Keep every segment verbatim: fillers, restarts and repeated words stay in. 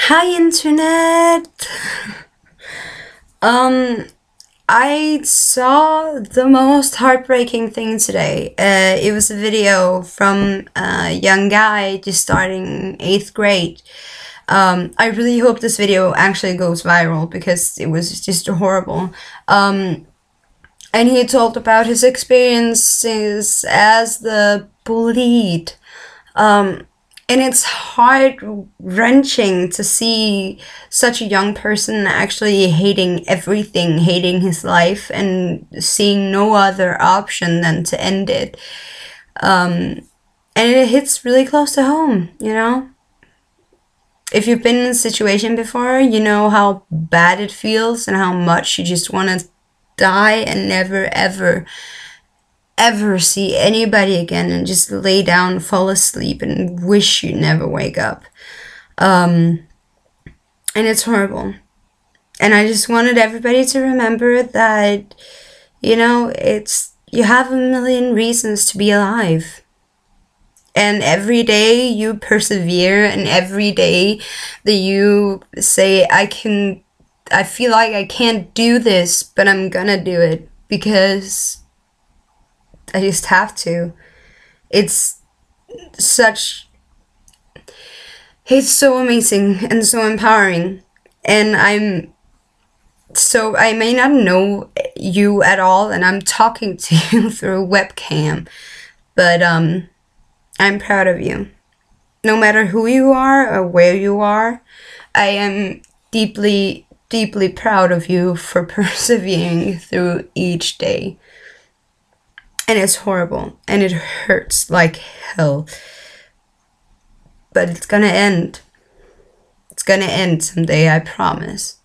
Hi internet. um I saw the most heartbreaking thing today. Uh, it was a video from a young guy just starting eighth grade. Um, I really hope this video actually goes viral because it was just horrible. Um, and he told about his experiences as the bullied. Um, and it's heart wrenching to see such a young person actually hating everything, hating his life, and seeing no other option than to end it. Um, and it hits really close to home, you know? If you've been in a situation before, you know how bad it feels and how much you just want to die and never ever ever see anybody again and just lay down, fall asleep, and wish you never wake up. Um, and it's horrible. And I just wanted everybody to remember that, you know, it's, you have a million reasons to be alive. And every day you persevere, and every day that you say, I can, I feel like I can't do this, but I'm gonna do it because I just have to. It's such, it's so amazing and so empowering. And I'm, so I may not know you at all, and I'm talking to you through a webcam, but um, I'm proud of you. No matter who you are or where you are, I am deeply, deeply proud of you for persevering through each day. And it's horrible, and it hurts like hell. But it's gonna end. It's gonna end someday, I promise.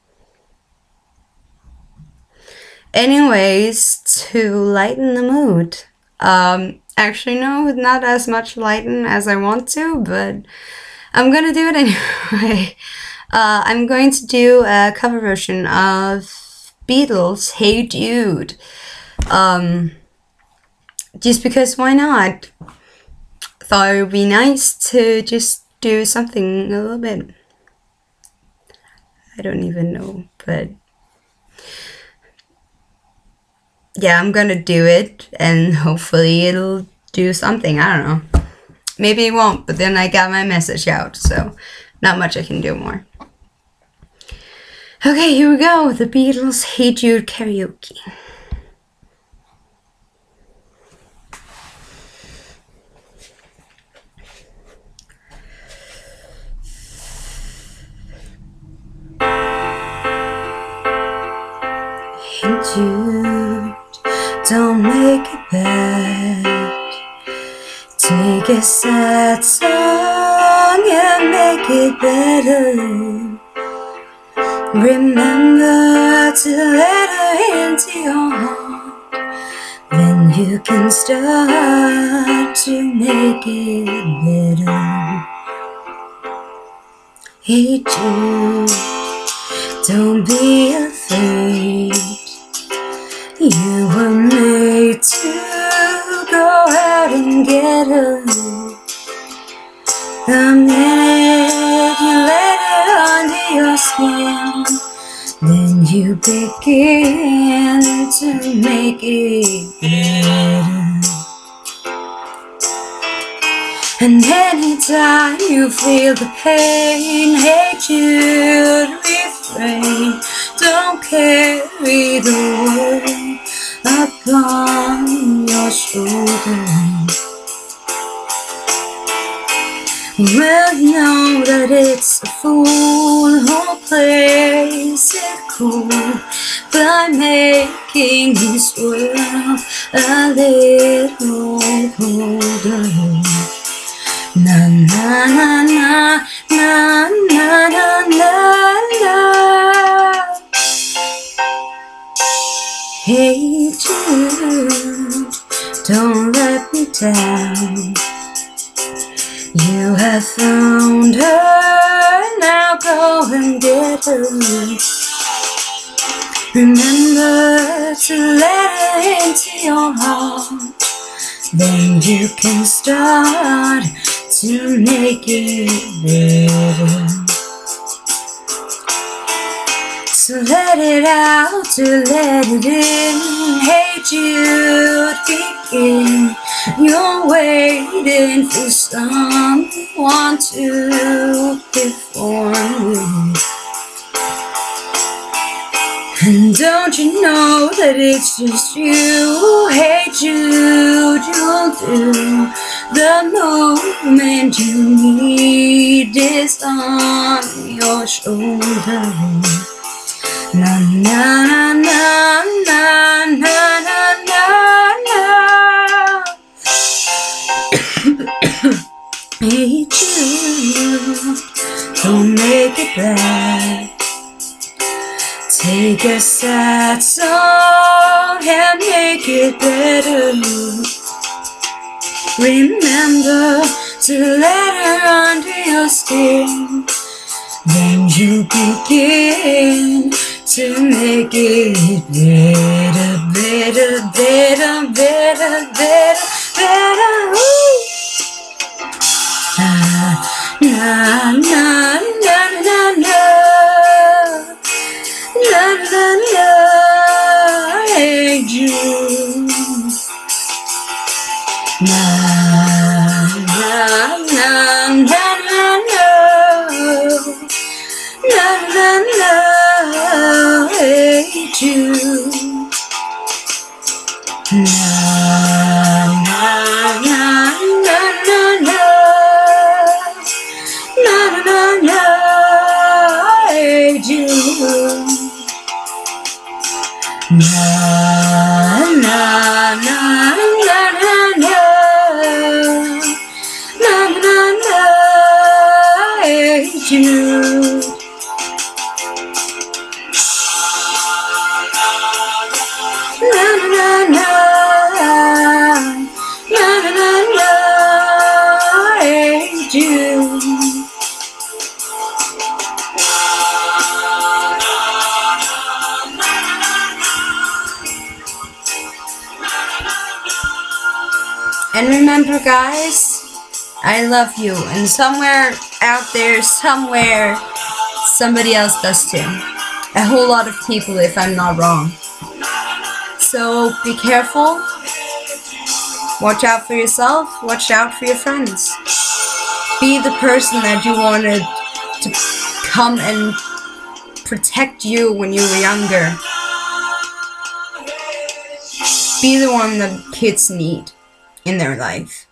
Anyways, to lighten the mood. Um, actually, no, not as much lighten as I want to, but I'm gonna do it anyway. Uh, I'm going to do a cover version of Beatles' Hey Jude. Um... Just because, why not? Thought it would be nice to just do something a little bit. I don't even know, but yeah, I'm gonna do it, and hopefully it'll do something. I don't know. Maybe it won't, but then I got my message out, so not much I can do more. Okay, here we go. The Beatles' Hey Jude karaoke. Hey Jude, don't make it bad. Take a sad song and make it better. Remember to let her into your heart. Then you can start to make it better. Hey Jude, don't be afraid. You were made to go out and get her. The minute you let it under your skin, then you begin to make it better. And anytime you feel the pain, hey Jude, refrain. Don't carry the world upon your shoulders. Well, you know that it's a fool who plays it cool by making his world a little colder. Na na na na na na na na na. Hey Jude, don't let me down. You have found her, now go and get her. Remember to let her into your heart. Then you can start to make it better. to let it out, to let it in. Hey Jude, begin. You're waiting for someone to perform you. And don't you know that it's just you? Hey Jude, you'll do the moment you need is on your shoulder. Na na na na na na na na. Hey Jude, don't make it bad. Take a sad song and make it better. Remember to let her under your skin. Then you begin to make it better, better, better, better, better, better. Ooh. Ah, na na na na na. La la la, hey Jude. Na na na na na na. La la la, hey Jude. Na na na na na na. Na na na, hey Jude. Na na na na na na. Na na na, hey Jude. Na na na na na na, hey Jude. And remember guys, I love you, and somewhere out there, somewhere, somebody else does too. A whole lot of people if I'm not wrong. So be careful, watch out for yourself, watch out for your friends. Be the person that you wanted to come and protect you when you were younger. Be the one that kids need in their life.